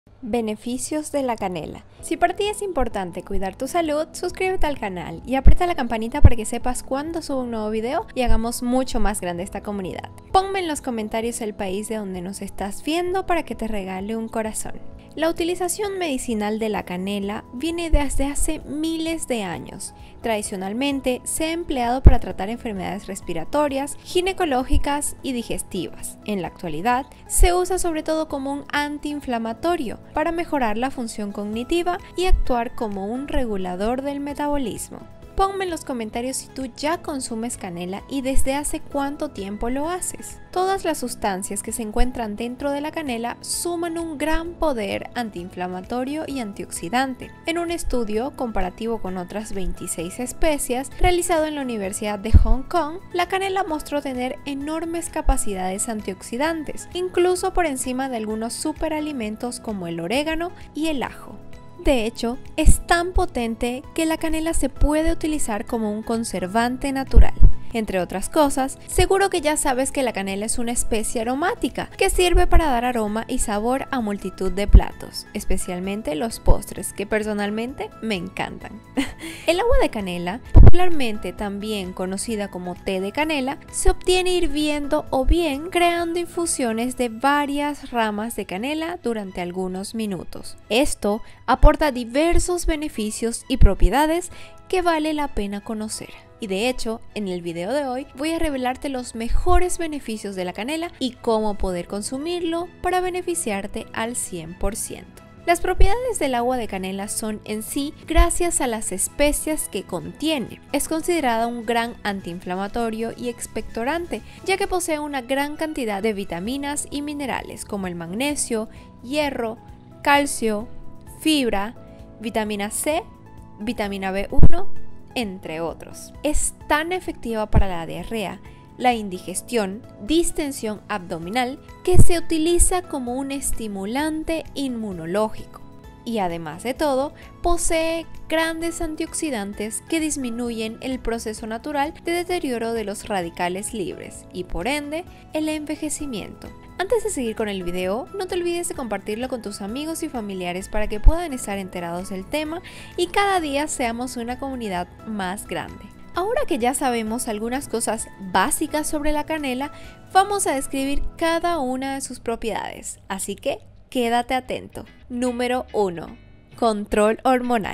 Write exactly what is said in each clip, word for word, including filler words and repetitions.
Beneficios de la canela. Si para ti es importante cuidar tu salud, suscríbete al canal y aprieta la campanita para que sepas cuando subo un nuevo video y hagamos mucho más grande esta comunidad. Ponme en los comentarios el país de donde nos estás viendo para que te regale un corazón. La utilización medicinal de la canela viene desde hace miles de años. Tradicionalmente se ha empleado para tratar enfermedades respiratorias, ginecológicas y digestivas. En la actualidad se usa sobre todo como un antiinflamatorio para mejorar la función cognitiva y actuar como un regulador del metabolismo. Ponme en los comentarios si tú ya consumes canela y desde hace cuánto tiempo lo haces. Todas las sustancias que se encuentran dentro de la canela suman un gran poder antiinflamatorio y antioxidante. En un estudio comparativo con otras veintiséis especias realizado en la Universidad de Hong Kong, la canela mostró tener enormes capacidades antioxidantes, incluso por encima de algunos superalimentos como el orégano y el ajo. De hecho, es tan potente que la canela se puede utilizar como un conservante natural. Entre otras cosas, seguro que ya sabes que la canela es una especie aromática que sirve para dar aroma y sabor a multitud de platos, especialmente los postres, que personalmente me encantan. El agua de canela, popularmente también conocida como té de canela, se obtiene hirviendo o bien creando infusiones de varias ramas de canela durante algunos minutos. Esto aporta diversos beneficios y propiedades que vale la pena conocer. Y de hecho, en el video de hoy voy a revelarte los mejores beneficios de la canela y cómo poder consumirlo para beneficiarte al cien por ciento. Las propiedades del agua de canela son en sí gracias a las especias que contiene. Es considerada un gran antiinflamatorio y expectorante, ya que posee una gran cantidad de vitaminas y minerales como el magnesio, hierro, calcio, fibra, vitamina C, vitamina B uno, entre otros. Es tan efectiva para la diarrea, la indigestión, distensión abdominal, que se utiliza como un estimulante inmunológico. Y además de todo, posee grandes antioxidantes que disminuyen el proceso natural de deterioro de los radicales libres y por ende el envejecimiento. Antes de seguir con el video, no te olvides de compartirlo con tus amigos y familiares para que puedan estar enterados del tema y cada día seamos una comunidad más grande. Ahora que ya sabemos algunas cosas básicas sobre la canela, vamos a describir cada una de sus propiedades, así que quédate atento. Número uno. Control hormonal.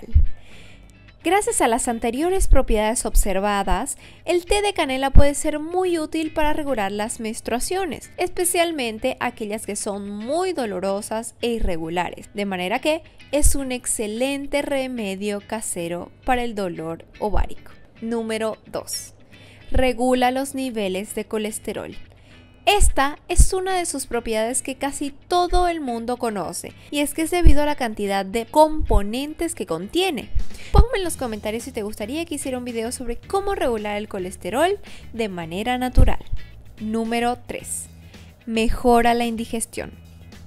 Gracias a las anteriores propiedades observadas, el té de canela puede ser muy útil para regular las menstruaciones, especialmente aquellas que son muy dolorosas e irregulares, de manera que es un excelente remedio casero para el dolor ovárico. Número dos. Regula los niveles de colesterol. Esta es una de sus propiedades que casi todo el mundo conoce, y es que es debido a la cantidad de componentes que contiene. Ponme en los comentarios si te gustaría que hiciera un video sobre cómo regular el colesterol de manera natural. Número tres. Mejora la indigestión.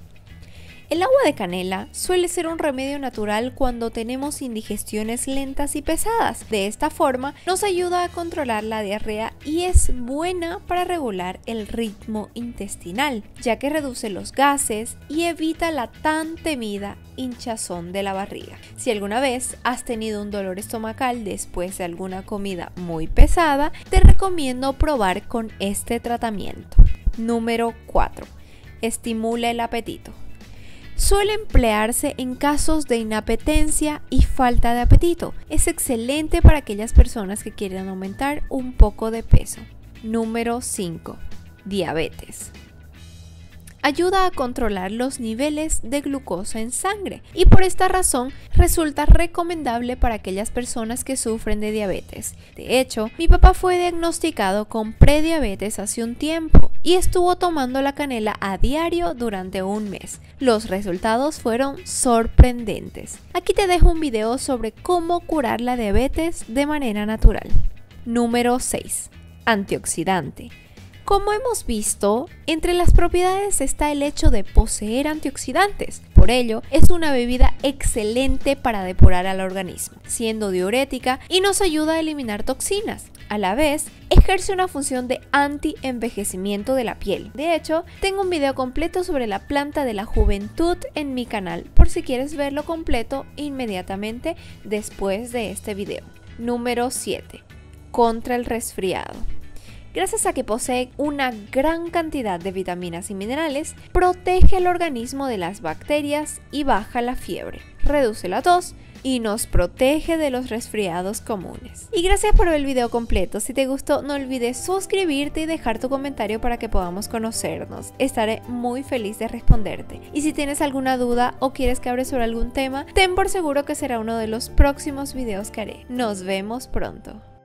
El agua de canela suele ser un remedio natural cuando tenemos indigestiones lentas y pesadas. De esta forma nos ayuda a controlar la diarrea y es buena para regular el ritmo intestinal, ya que reduce los gases y evita la tan temida hinchazón de la barriga. Si alguna vez has tenido un dolor estomacal después de alguna comida muy pesada, te recomiendo probar con este tratamiento. Número cuatro. Estimula el apetito. Suele emplearse en casos de inapetencia y falta de apetito. Es excelente para aquellas personas que quieren aumentar un poco de peso. Número cinco. Diabetes. Ayuda a controlar los niveles de glucosa en sangre y por esta razón resulta recomendable para aquellas personas que sufren de diabetes. De hecho, mi papá fue diagnosticado con prediabetes hace un tiempo y estuvo tomando la canela a diario durante un mes. Los resultados fueron sorprendentes. Aquí te dejo un video sobre cómo curar la diabetes de manera natural. Número seis. Antioxidante. Como hemos visto, entre las propiedades está el hecho de poseer antioxidantes. Por ello, es una bebida excelente para depurar al organismo, siendo diurética y nos ayuda a eliminar toxinas. A la vez, ejerce una función de anti-envejecimiento de la piel. De hecho, tengo un video completo sobre la planta de la juventud en mi canal, por si quieres verlo completo inmediatamente después de este video. Número siete. Contra el resfriado. Gracias a que posee una gran cantidad de vitaminas y minerales, protege al organismo de las bacterias y baja la fiebre, reduce la tos y nos protege de los resfriados comunes. Y gracias por ver el video completo. Si te gustó, no olvides suscribirte y dejar tu comentario para que podamos conocernos. Estaré muy feliz de responderte. Y si tienes alguna duda o quieres que hable sobre algún tema, ten por seguro que será uno de los próximos videos que haré. Nos vemos pronto.